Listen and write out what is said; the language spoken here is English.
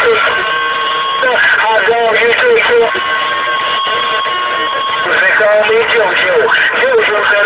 Hot dog, you too, too. They call me JoJo. JoJo